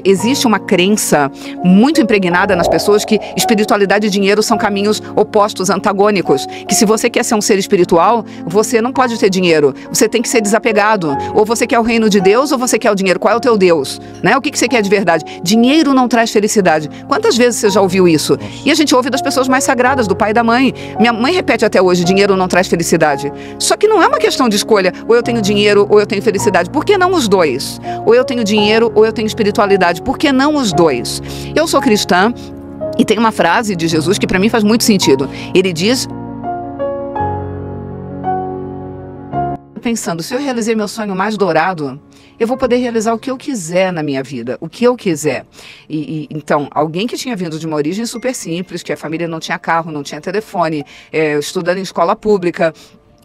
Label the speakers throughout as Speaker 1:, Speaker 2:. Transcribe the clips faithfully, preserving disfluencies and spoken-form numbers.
Speaker 1: existe uma crença muito impregnada nas pessoas que espiritualidade e dinheiro são caminhos opostos, antagônicos. Que se você quer ser um ser espiritual, você não pode ter dinheiro. Você tem que ser desapegado. Ou você quer o reino de Deus ou você quer o dinheiro. Qual é o teu Deus? Né? O que, que você quer de verdade? Dinheiro não traz felicidade. Quantas vezes você já ouviu isso? E a gente ouve das pessoas mais sagradas, do pai e da mãe. Minha mãe repete até hoje, dinheiro não traz felicidade. Só que não é uma questão de escolha. Ou eu tenho dinheiro ou eu tenho felicidade. Por que não os dois? Ou eu tenho dinheiro ou eu tenho espiritualidade. Por que não os dois? Eu sou cristã e tem uma frase de Jesus que para mim faz muito sentido. Ele diz... Pensando, se eu realizei meu sonho mais dourado, eu vou poder realizar o que eu quiser na minha vida, o que eu quiser. E, e, então, alguém que tinha vindo de uma origem super simples, que a família não tinha carro, não tinha telefone, é, estudando em escola pública,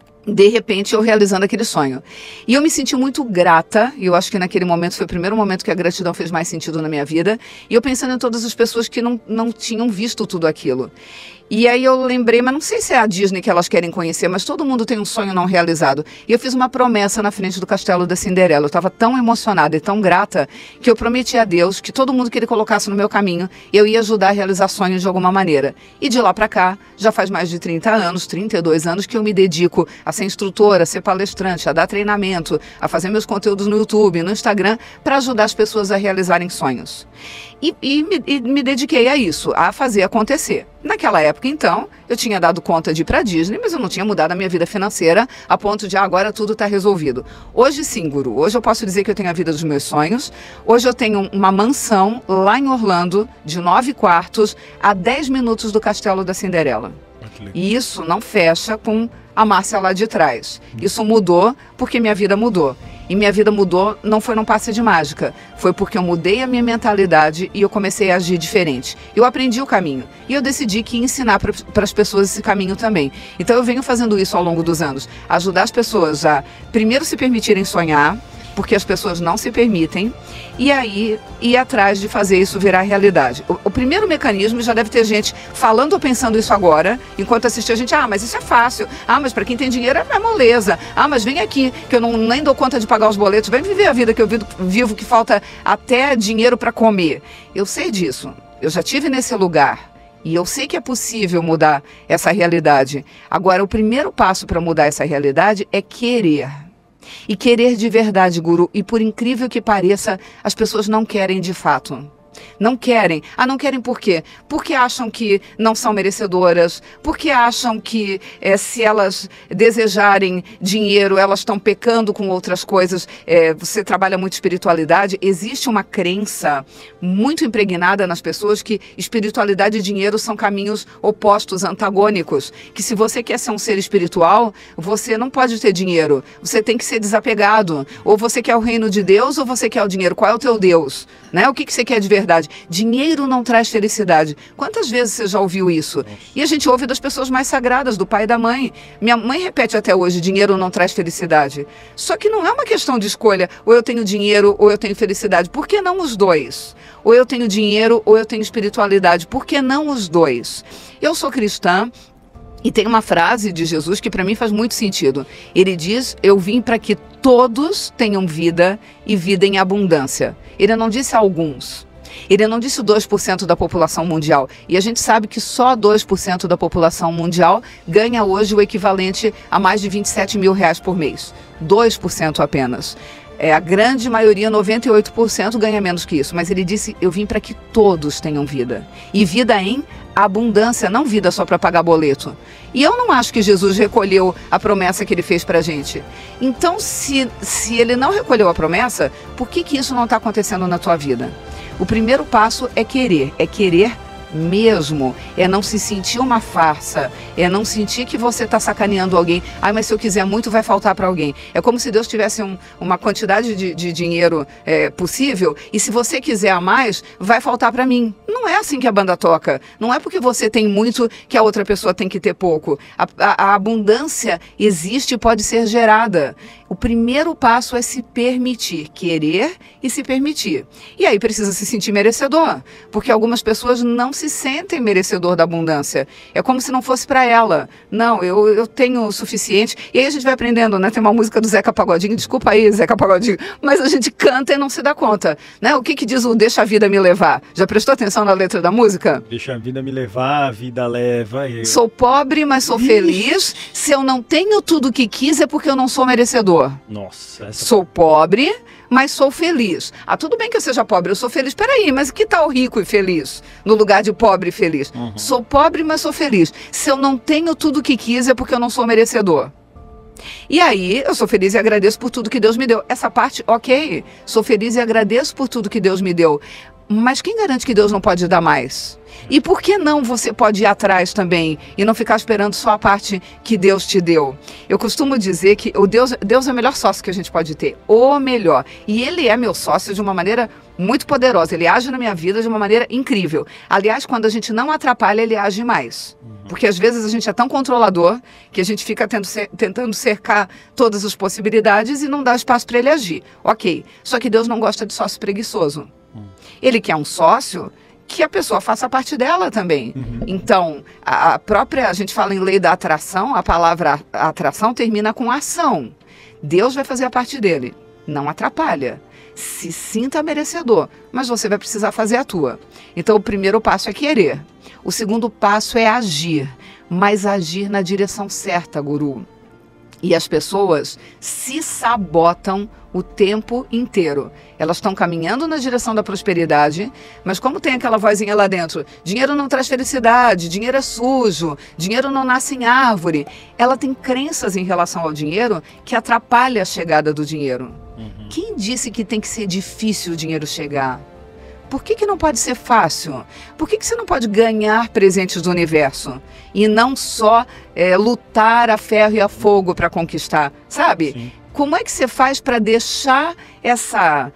Speaker 1: de repente eu realizando aquele sonho. E eu me senti muito grata, e eu acho que naquele momento foi o primeiro momento que a gratidão fez mais sentido na minha vida, e eu pensando em todas as pessoas que não, não tinham visto tudo aquilo. E aí eu lembrei, mas não sei se é a Disney que elas querem conhecer, mas todo mundo tem um sonho não realizado. E eu fiz uma promessa na frente do castelo da Cinderela. Eu estava tão emocionada e tão grata que eu prometi a Deus que todo mundo que ele colocasse no meu caminho, eu ia ajudar a realizar sonhos de alguma maneira. E de lá para cá, já faz mais de trinta anos, trinta e dois anos que eu me dedico a ser instrutora, a ser palestrante, a dar treinamento, a fazer meus conteúdos no YouTube, no Instagram, para ajudar as pessoas a realizarem sonhos. E, e, me, e me dediquei a isso, a fazer acontecer. Naquela época, então, eu tinha dado conta de ir para a Disney, mas eu não tinha mudado a minha vida financeira a ponto de ah, agora tudo está resolvido. Hoje sim, Guru, hoje eu posso dizer que eu tenho a vida dos meus sonhos. Hoje eu tenho uma mansão lá em Orlando, de nove quartos, a dez minutos do Castelo da Cinderela. E isso não fecha com a Márcia lá de trás. Isso mudou porque minha vida mudou. E minha vida mudou não foi num passe de mágica. Foi porque eu mudei a minha mentalidade e eu comecei a agir diferente. Eu aprendi o caminho. E eu decidi que ia ensinar para as pessoas esse caminho também. Então eu venho fazendo isso ao longo dos anos. Ajudar as pessoas a primeiro se permitirem sonhar, porque as pessoas não se permitem, e aí ir atrás de fazer isso virar realidade. O, o primeiro mecanismo, já deve ter gente falando ou pensando isso agora, enquanto assiste a gente, ah, mas isso é fácil, ah, mas para quem tem dinheiro é moleza, ah, mas vem aqui, que eu não, nem dou conta de pagar os boletos, vem viver a vida que eu vivo, vivo que falta até dinheiro para comer. Eu sei disso, eu já tive nesse lugar. E eu sei que é possível mudar essa realidade. Agora, o primeiro passo para mudar essa realidade é querer. E querer de verdade, Guru. E por incrível que pareça, as pessoas não querem de fato. Não querem. Ah, não querem por quê? Porque acham que não são merecedoras, porque acham que é, se elas desejarem dinheiro, elas estão pecando com outras coisas. É, você trabalha muito espiritualidade, existe uma crença muito impregnada nas pessoas que espiritualidade e dinheiro são caminhos opostos, antagônicos. Que se você quer ser um ser espiritual, você não pode ter dinheiro, você tem que ser desapegado. Ou você quer o reino de Deus ou você quer o dinheiro. Qual é o teu Deus? Né? O que, que você quer de verdade? Dinheiro não traz felicidade. Quantas vezes você já ouviu isso? E a gente ouve das pessoas mais sagradas, do pai e da mãe. Minha mãe repete até hoje, dinheiro não traz felicidade. Só que não é uma questão de escolha, ou eu tenho dinheiro ou eu tenho felicidade. Por que não os dois? Ou eu tenho dinheiro ou eu tenho espiritualidade. Por que não os dois? Eu sou cristã. E tem uma frase de Jesus que para mim faz muito sentido. Ele diz, eu vim para que todos tenham vida e vida em abundância. Ele não disse alguns. Ele não disse dois por cento da população mundial. E a gente sabe que só dois por cento da população mundial ganha hoje o equivalente a mais de vinte e sete mil reais por mês. dois por cento apenas. É, a grande maioria, noventa e oito por cento, ganha menos que isso. Mas ele disse, eu vim para que todos tenham vida. E vida em abundância, não vida só para pagar boleto. E eu não acho que Jesus recolheu a promessa que ele fez para a gente. Então, se, se ele não recolheu a promessa, por que, que isso não está acontecendo na tua vida? O primeiro passo é querer, é querer mesmo, é não se sentir uma farsa, é não sentir que você está sacaneando alguém. Ai, mas se eu quiser muito vai faltar para alguém. É como se Deus tivesse um, uma quantidade de, de dinheiro é, possível e se você quiser a mais, vai faltar para mim. Não é assim que a banda toca. Não é porque você tem muito que a outra pessoa tem que ter pouco. A, a, a abundância existe e pode ser gerada. O primeiro passo é se permitir, querer e se permitir. E aí precisa se sentir merecedor, porque algumas pessoas não se sentem merecedor da abundância. É como se não fosse para ela. Não, eu, eu tenho o suficiente. E aí a gente vai aprendendo, né? Tem uma música do Zeca Pagodinho, desculpa aí, Zeca Pagodinho, mas a gente canta e não se dá conta, né? O que que diz o Deixa a Vida Me Levar? Já prestou atenção na letra da música?
Speaker 2: Deixa a vida me levar, a vida leva eu.
Speaker 1: Sou pobre, mas sou Ixi. feliz. Se eu não tenho tudo o que quis, é porque eu não sou merecedor.
Speaker 2: Nossa. Essa...
Speaker 1: Sou pobre, mas sou feliz. Ah, tudo bem que eu seja pobre, eu sou feliz. Peraí, mas que tal rico e feliz? No lugar de pobre e feliz. Uhum. Sou pobre, mas sou feliz. Se eu não tenho tudo o que quis, é porque eu não sou merecedor. E aí, eu sou feliz e agradeço por tudo que Deus me deu. Essa parte, ok. Sou feliz e agradeço por tudo que Deus me deu. Mas quem garante que Deus não pode dar mais? E por que não você pode ir atrás também e não ficar esperando só a parte que Deus te deu? Eu costumo dizer que o Deus, Deus é o melhor sócio que a gente pode ter, o melhor. E Ele é meu sócio de uma maneira muito poderosa, Ele age na minha vida de uma maneira incrível. Aliás, quando a gente não atrapalha, Ele age mais. Porque às vezes a gente é tão controlador que a gente fica tendo, tentando cercar todas as possibilidades e não dá espaço para Ele agir. Ok, só que Deus não gosta de sócio preguiçoso. Ele quer um sócio que a pessoa faça parte dela também. Uhum. Então, a, a própria, a gente fala em lei da atração, a palavra atração termina com ação. Deus vai fazer a parte dele, não atrapalha. Se sinta merecedor, mas você vai precisar fazer a tua. Então, o primeiro passo é querer. O segundo passo é agir, mas agir na direção certa, guru. E as pessoas se sabotam o tempo inteiro. Elas estão caminhando na direção da prosperidade, mas como tem aquela vozinha lá dentro, dinheiro não traz felicidade, dinheiro é sujo, dinheiro não nasce em árvore. Ela tem crenças em relação ao dinheiro que atrapalham a chegada do dinheiro. Uhum. Quem disse que tem que ser difícil o dinheiro chegar? Por que que não pode ser fácil? Por que que você não pode ganhar presentes do universo? E não só é, lutar a ferro e a fogo para conquistar, sabe? Sim. Como é que você faz para deixar essa,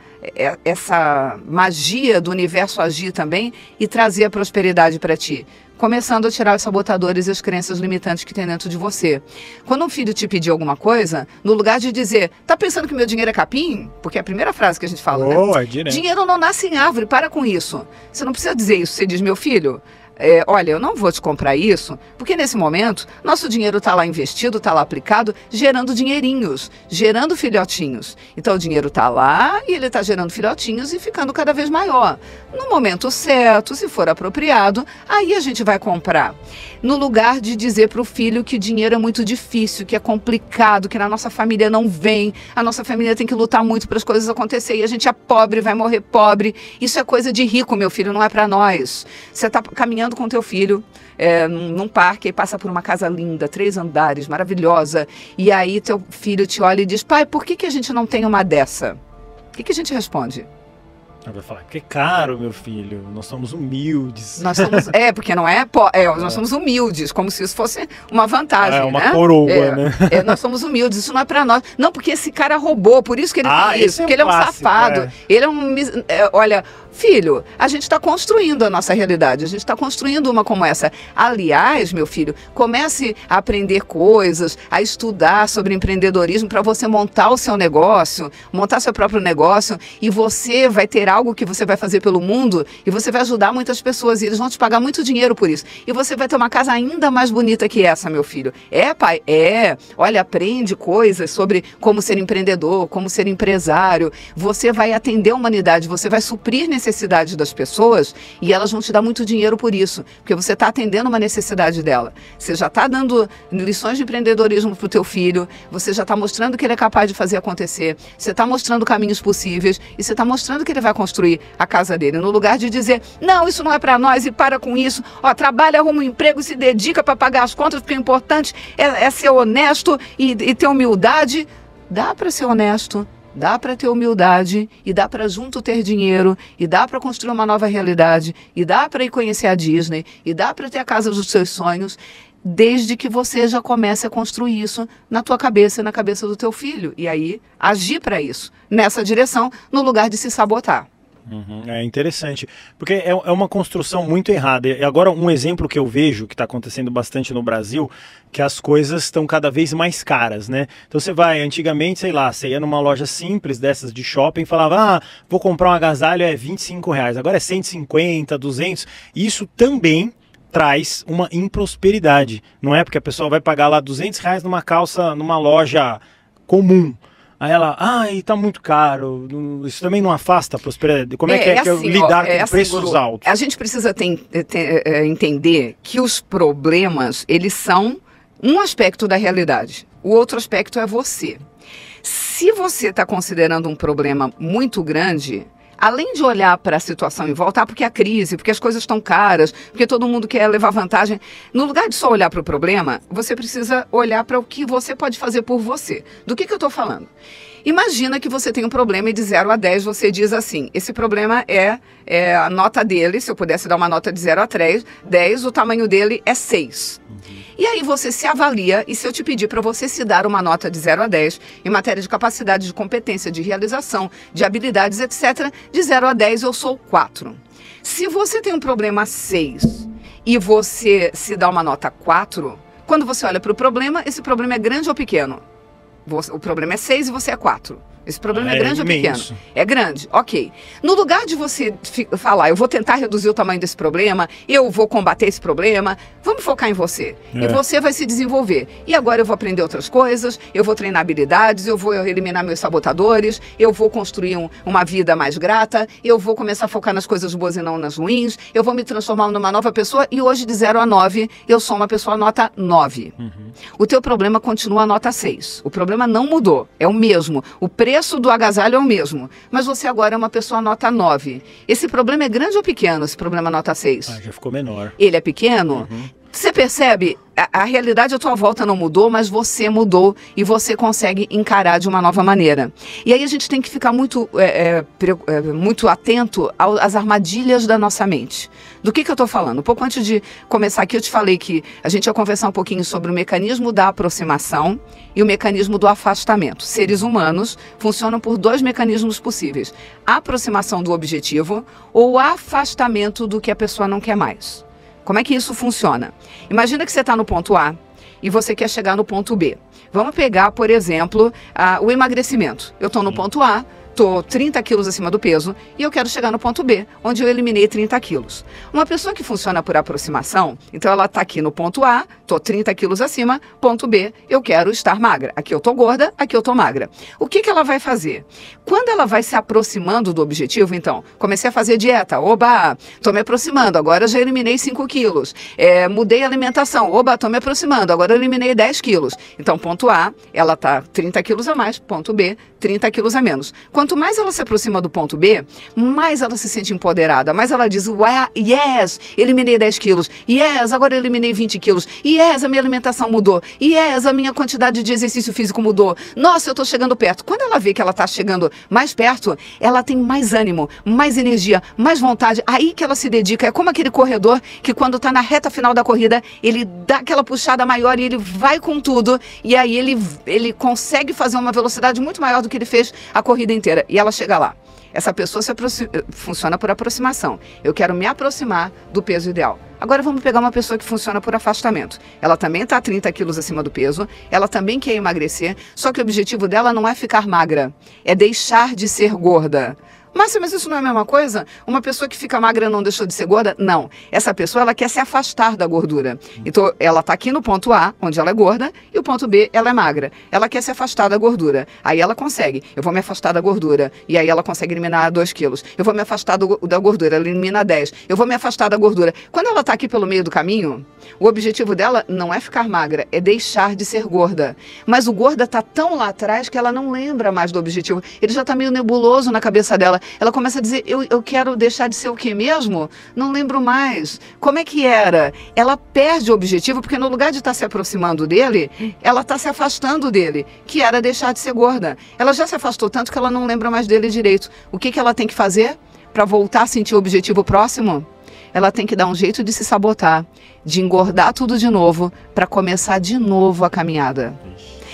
Speaker 1: essa magia do universo agir também e trazer a prosperidade para ti? Começando a tirar os sabotadores e as crenças limitantes que tem dentro de você. Quando um filho te pedir alguma coisa, no lugar de dizer, tá pensando que meu dinheiro é capim? Porque é a primeira frase que a gente fala,
Speaker 2: oh,
Speaker 1: né?
Speaker 2: É direto.
Speaker 1: Dinheiro não nasce em árvore, para com isso. Você não precisa dizer isso, você diz, meu filho, é, olha, eu não vou te comprar isso, porque nesse momento, nosso dinheiro está lá investido, está lá aplicado, gerando dinheirinhos, gerando filhotinhos. Então o dinheiro está lá e ele está gerando filhotinhos e ficando cada vez maior. No momento certo, se for apropriado, aí a gente vai comprar. No lugar de dizer para o filho que dinheiro é muito difícil, que é complicado, que na nossa família não vem, a nossa família tem que lutar muito para as coisas acontecerem, e a gente é pobre, vai morrer pobre. Isso é coisa de rico, meu filho, não é para nós. Você está caminhando com teu filho é, num, num parque e passa por uma casa linda, três andares, maravilhosa, e aí teu filho te olha e diz, pai, por que que a gente não tem uma dessa? O que que a gente responde?
Speaker 2: Ela vai falar, que é caro, meu filho, nós somos humildes.
Speaker 1: Nós somos, é, porque não é, é, nós é. somos humildes, como se isso fosse uma vantagem,
Speaker 2: é, uma
Speaker 1: né?
Speaker 2: coroa,
Speaker 1: é,
Speaker 2: né?
Speaker 1: É, nós somos humildes, isso não é pra nós. Não, porque esse cara roubou, por isso que ele
Speaker 2: ah,
Speaker 1: tem isso,
Speaker 2: é
Speaker 1: porque ele é um
Speaker 2: clássico,
Speaker 1: safado,
Speaker 2: é.
Speaker 1: ele é um, é, olha... Filho, a gente está construindo a nossa realidade, a gente está construindo uma como essa. Aliás, meu filho, comece a aprender coisas, a estudar sobre empreendedorismo para você montar o seu negócio, montar seu próprio negócio, e você vai ter algo que você vai fazer pelo mundo e você vai ajudar muitas pessoas e eles vão te pagar muito dinheiro por isso. E você vai ter uma casa ainda mais bonita que essa, meu filho. É, pai? É. Olha, aprende coisas sobre como ser empreendedor, como ser empresário. Você vai atender a humanidade, você vai suprir necessidades necessidade das pessoas e elas vão te dar muito dinheiro por isso, porque você está atendendo uma necessidade dela. Você já está dando lições de empreendedorismo para o teu filho, você já está mostrando que ele é capaz de fazer acontecer, você está mostrando caminhos possíveis e você está mostrando que ele vai construir a casa dele, no lugar de dizer, não, isso não é para nós e para com isso, ó, trabalha, arruma um emprego, se dedica para pagar as contas, porque o importante é, é ser honesto e, e ter humildade. Dá para ser honesto, dá para ter humildade e dá para junto ter dinheiro e dá para construir uma nova realidade e dá para ir conhecer a Disney e dá para ter a casa dos seus sonhos, desde que você já comece a construir isso na tua cabeça e na cabeça do teu filho. E aí, agir para isso, nessa direção, no lugar de se sabotar.
Speaker 2: Uhum, é interessante, porque é, é uma construção muito errada. E agora um exemplo que eu vejo, que está acontecendo bastante no Brasil, que as coisas estão cada vez mais caras, né? Então você vai, antigamente, sei lá, você ia numa loja simples dessas de shopping e falava, ah, vou comprar um agasalho, é vinte e cinco reais, agora é cento e cinquenta, duzentos, isso também traz uma improsperidade, não é? Porque a pessoa vai pagar lá duzentos reais numa calça, numa loja comum. Aí ela, ai, tá muito caro, isso também não afasta a prosperidade. Como é, é que é, é assim, que lidar ó, é com assim, preços Guru, altos?
Speaker 1: A gente precisa ter, ter, é, entender que os problemas, eles são um aspecto da realidade. O outro aspecto é você. Se você está considerando um problema muito grande, além de olhar para a situação em volta, ah, porque a crise, porque as coisas estão caras, porque todo mundo quer levar vantagem, no lugar de só olhar para o problema, você precisa olhar para o que você pode fazer por você. Do que, que eu estou falando? Imagina que você tem um problema e de zero a dez você diz assim, esse problema é, é a nota dele, se eu pudesse dar uma nota de zero a dez, o tamanho dele é seis. Uhum. E aí você se avalia, e se eu te pedir para você se dar uma nota de zero a dez, em matéria de capacidade, de competência, de realização, de habilidades, etcétera, de zero a dez eu sou quatro. Se você tem um problema seis e você se dá uma nota quatro, quando você olha para o problema, esse problema é grande ou pequeno? O problema é seis e você é quatro. Esse problema ah, é grande é ou pequeno? É grande, ok. No lugar de você falar, eu vou tentar reduzir o tamanho desse problema, eu vou combater esse problema, vamos focar em você. É. E você vai se desenvolver. E agora eu vou aprender outras coisas, eu vou treinar habilidades, eu vou eliminar meus sabotadores, eu vou construir um, uma vida mais grata, eu vou começar a focar nas coisas boas e não nas ruins, eu vou me transformar numa nova pessoa e hoje de zero a nove eu sou uma pessoa nota nove. Uhum. O teu problema continua a nota seis. O problema não mudou, é o mesmo. O preço O preço do agasalho é o mesmo, mas você agora é uma pessoa nota nove. Esse problema é grande ou pequeno, esse problema nota seis?
Speaker 2: Ah, já ficou menor.
Speaker 1: Ele é pequeno? Uhum. Você percebe? A, a realidade à tua volta não mudou, mas você mudou e você consegue encarar de uma nova maneira. E aí a gente tem que ficar muito, é, é, muito atento às armadilhas da nossa mente. Do que, que eu estou falando? Um pouco antes de começar aqui, eu te falei que a gente ia conversar um pouquinho sobre o mecanismo da aproximação e o mecanismo do afastamento. Seres humanos funcionam por dois mecanismos possíveis. A aproximação do objetivo ou o afastamento do que a pessoa não quer mais. Como é que isso funciona? Imagina que você está no ponto A e você quer chegar no ponto B. Vamos pegar, por exemplo, a, o emagrecimento. Eu estou no ponto A, estou trinta quilos acima do peso e eu quero chegar no ponto B, onde eu eliminei trinta quilos. Uma pessoa que funciona por aproximação, então ela está aqui no ponto A, estou trinta quilos acima, ponto B, eu quero estar magra. Aqui eu estou gorda, aqui eu estou magra. O que, que ela vai fazer? Quando ela vai se aproximando do objetivo, então, comecei a fazer dieta, oba, estou me aproximando, agora já eliminei cinco quilos. É, mudei a alimentação, oba, estou me aproximando, agora eu eliminei dez quilos. Então, ponto A, ela está trinta quilos a mais, ponto B, trinta quilos a menos. Quanto mais ela se aproxima do ponto B, mais ela se sente empoderada, mais ela diz, ué, yes, eliminei dez quilos, yes, agora eu eliminei vinte quilos, yes, a minha alimentação mudou, yes, a minha quantidade de exercício físico mudou, nossa, eu estou chegando perto. Quando ela vê que ela está chegando mais perto, ela tem mais ânimo, mais energia, mais vontade, aí que ela se dedica. É como aquele corredor que quando está na reta final da corrida, ele dá aquela puxada maior e ele vai com tudo, e aí ele, ele consegue fazer uma velocidade muito maior do que ele fez a corrida inteira. E ela chega lá. Essa pessoa se funciona por aproximação. Eu quero me aproximar do peso ideal. Agora vamos pegar uma pessoa que funciona por afastamento. Ela também está trinta quilos acima do peso, ela também quer emagrecer, só que o objetivo dela não é ficar magra, é deixar de ser gorda. Márcia, mas isso não é a mesma coisa? Uma pessoa que fica magra não deixou de ser gorda? Não. Essa pessoa, ela quer se afastar da gordura. Então, ela está aqui no ponto A, onde ela é gorda, e o ponto B, ela é magra. Ela quer se afastar da gordura. Aí ela consegue. Eu vou me afastar da gordura. E aí ela consegue eliminar dois quilos. Eu vou me afastar do, da gordura. Ela elimina dez. Eu vou me afastar da gordura. Quando ela está aqui pelo meio do caminho, o objetivo dela não é ficar magra, é deixar de ser gorda. Mas o gorda está tão lá atrás que ela não lembra mais do objetivo. Ele já está meio nebuloso na cabeça dela. Ela começa a dizer, eu, eu quero deixar de ser o que mesmo? Não lembro mais. Como é que era? Ela perde o objetivo, porque no lugar de estar se aproximando dele, ela está se afastando dele, que era deixar de ser gorda. Ela já se afastou tanto que ela não lembra mais dele direito. O que, que ela tem que fazer para voltar a sentir o objetivo próximo? Ela tem que dar um jeito de se sabotar, de engordar tudo de novo, para começar de novo a caminhada.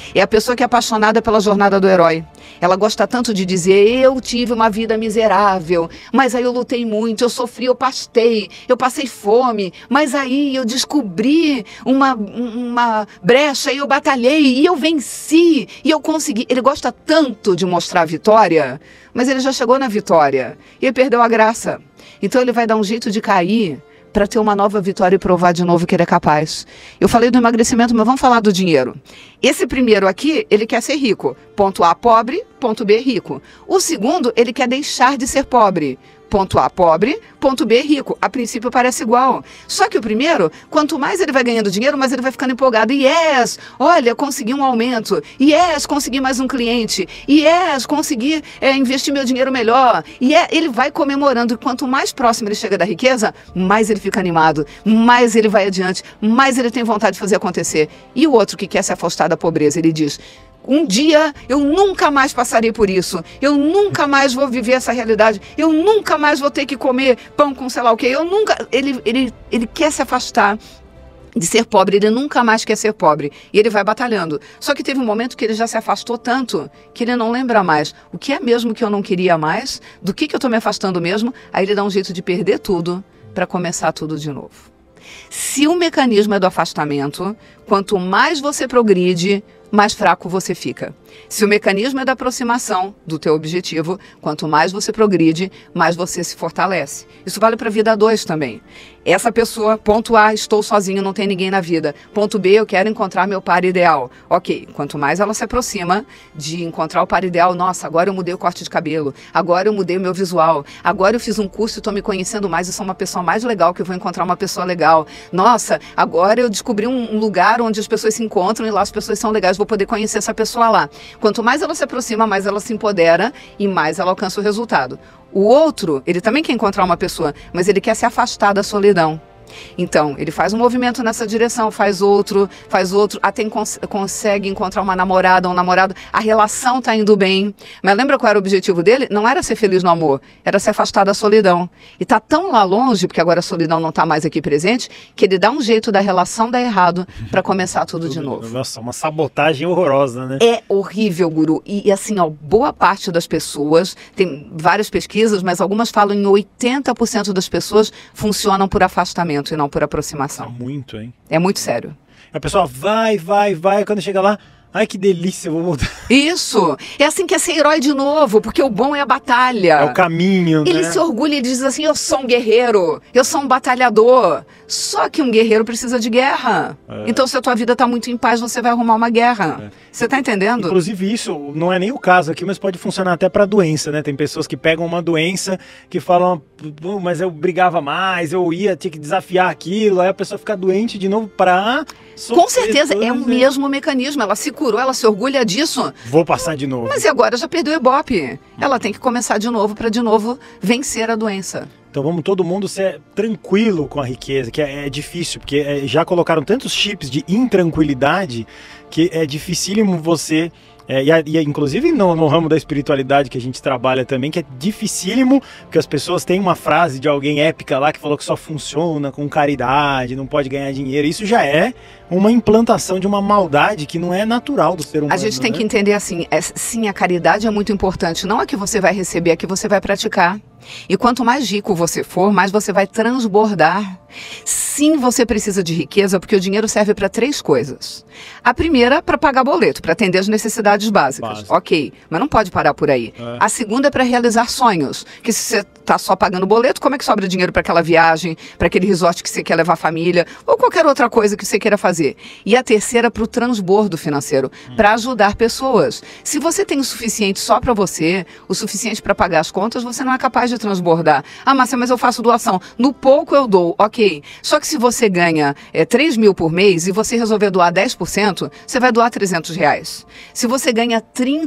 Speaker 1: É a pessoa que é apaixonada pela jornada do herói. Ela gosta tanto de dizer, eu tive uma vida miserável, mas aí eu lutei muito, eu sofri, eu pastei, eu passei fome, mas aí eu descobri uma, uma brecha e eu batalhei e eu venci e eu consegui. Ele gosta tanto de mostrar a vitória, mas ele já chegou na vitória e ele perdeu a graça. Então ele vai dar um jeito de cair para ter uma nova vitória e provar de novo que ele é capaz. Eu falei do emagrecimento, mas vamos falar do dinheiro. Esse primeiro aqui, ele quer ser rico. Ponto A, pobre. Ponto B, rico. O segundo, ele quer deixar de ser pobre. Ponto A, pobre. Ponto B, rico. A princípio parece igual. Só que o primeiro, quanto mais ele vai ganhando dinheiro, mais ele vai ficando empolgado. Yes! Olha, consegui um aumento. Yes! Consegui mais um cliente. Yes! Consegui é, investir meu dinheiro melhor. E yeah, ele vai comemorando. E quanto mais próximo ele chega da riqueza, mais ele fica animado. Mais ele vai adiante. Mais ele tem vontade de fazer acontecer. E o outro que quer se afastar da pobreza, ele diz... Um dia eu nunca mais passarei por isso, eu nunca mais vou viver essa realidade, eu nunca mais vou ter que comer pão com sei lá o quê, eu nunca... Ele, ele, ele quer se afastar de ser pobre, ele nunca mais quer ser pobre, e ele vai batalhando. Só que teve um momento que ele já se afastou tanto, que ele não lembra mais. O que é mesmo que eu não queria mais? Do que, que eu estou me afastando mesmo? Aí ele dá um jeito de perder tudo para começar tudo de novo. Se o mecanismo é do afastamento, quanto mais você progride, mais fraco você fica. Se o mecanismo é da aproximação do teu objetivo, quanto mais você progride, mais você se fortalece. Isso vale para a vida dois também. Essa pessoa, ponto A, estou sozinho, não tem ninguém na vida. Ponto B, eu quero encontrar meu par ideal. Ok, quanto mais ela se aproxima de encontrar o par ideal, nossa, agora eu mudei o corte de cabelo, agora eu mudei o meu visual, agora eu fiz um curso e estou me conhecendo mais, eu sou uma pessoa mais legal, que eu vou encontrar uma pessoa legal. Nossa, agora eu descobri um lugar onde as pessoas se encontram e lá as pessoas são legais, vou poder conhecer essa pessoa lá. Quanto mais ela se aproxima, mais ela se empodera e mais ela alcança o resultado. O outro, ele também quer encontrar uma pessoa, mas ele quer se afastar da solidão. Então, ele faz um movimento nessa direção, faz outro, faz outro, até cons consegue encontrar uma namorada, um namorado, a relação tá indo bem. Mas lembra qual era o objetivo dele? Não era ser feliz no amor, era se afastar da solidão. E tá tão lá longe, porque agora a solidão não tá mais aqui presente, que ele dá um jeito da relação dar errado para começar tudo, tudo de novo.
Speaker 2: Nossa, uma sabotagem horrorosa, né?
Speaker 1: É horrível, Guru. E, e assim, ó, boa parte das pessoas, tem várias pesquisas, mas algumas falam em oitenta por cento das pessoas funcionam por afastamento e não por aproximação.
Speaker 2: É muito, hein?
Speaker 1: É muito sério.
Speaker 2: A pessoa vai, vai, vai, quando chega lá, ai que delícia, eu vou voltar.
Speaker 1: Isso! É assim que é ser herói de novo, porque o bom é a batalha.
Speaker 2: É o caminho,
Speaker 1: Ele
Speaker 2: né?
Speaker 1: se orgulha e diz assim, eu sou um guerreiro, eu sou um batalhador. Só que um guerreiro precisa de guerra. É. Então se a tua vida está muito em paz, você vai arrumar uma guerra. É. Você está entendendo?
Speaker 2: Inclusive isso não é nem o caso aqui, mas pode funcionar até para doença, né? Tem pessoas que pegam uma doença que falam, mas eu brigava mais, eu ia ter que desafiar aquilo, aí a pessoa fica doente de novo para...
Speaker 1: Com certeza, é o mesmo mecanismo. Ela se curou, ela se orgulha disso.
Speaker 2: Vou passar de novo.
Speaker 1: Mas e agora já perdeu o Ibope. Ela tem que começar de novo para de novo vencer a doença.
Speaker 2: Então vamos todo mundo ser tranquilo com a riqueza, que é, é difícil, porque é, já colocaram tantos chips de intranquilidade que é dificílimo você... É, e, e inclusive no, no ramo da espiritualidade que a gente trabalha também, que é dificílimo, porque as pessoas têm uma frase de alguém épica lá que falou que só funciona com caridade, não pode ganhar dinheiro. Isso já é uma implantação de uma maldade que não é natural do ser humano.
Speaker 1: A gente tem
Speaker 2: né?
Speaker 1: que entender assim, é, sim, a caridade é muito importante, não é que você vai receber, é que você vai praticar. E quanto mais rico você for, mais você vai transbordar. Sim, você precisa de riqueza, porque o dinheiro serve para três coisas. A primeira, para pagar boleto, para atender as necessidades básicas.
Speaker 2: Básico.
Speaker 1: Ok, mas não pode parar por aí. É. A segunda é para realizar sonhos, que se você está só pagando boleto, como é que sobra dinheiro para aquela viagem, para aquele resort que você quer levar a família, ou qualquer outra coisa que você queira fazer. E a terceira, para o transbordo financeiro, hum. para ajudar pessoas. Se você tem o suficiente só para você, o suficiente para pagar as contas, você não é capaz de transbordar. Ah, Márcia, mas eu faço doação. No pouco eu dou, ok. Só que se você ganha é, três mil por mês e você resolver doar dez por cento, você vai doar trezentos reais. Se você ganha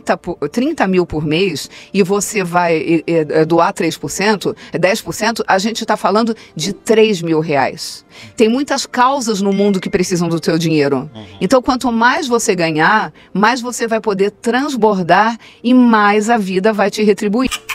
Speaker 1: trinta mil por mês e você vai é, é, doar três por cento, dez por cento, a gente está falando de três mil reais. Tem muitas causas no mundo que precisam do teu dinheiro. Uhum. Então, quanto mais você ganhar, mais você vai poder transbordar e mais a vida vai te retribuir.